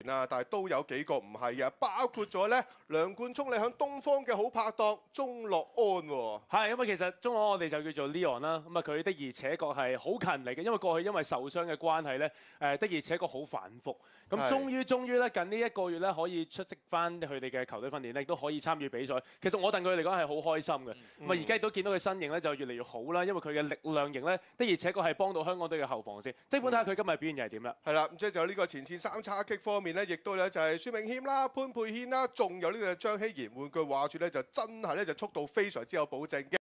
啦，但係都有幾個唔係嘅，包括咗咧梁冠聰你響東方嘅好拍檔鐘樂安喎。 係咁啊，其實鐘樂安我哋就叫做 Leon 啦。咁啊，佢的而且確係好勤力嘅，因為過去因為受傷嘅關係咧，的而且確好反覆。咁終於咧，近呢1個月咧可以出席翻佢哋嘅球隊訓練咧，亦都可以參與比賽。其實我戥佢嚟講係好開心嘅。咁啊，而家亦都見到佢身形咧就越嚟越好啦，因為佢嘅力量型咧的而且確係幫到香港隊嘅後防線。即管睇下佢今日表現又係點啦。 係啦，咁即係就呢個前線三叉戟方面咧，亦都咧就係孫銘謙啦、潘佩軒啦，仲有呢個張希賢。換句話説咧，就真係咧就速度非常之有保證嘅。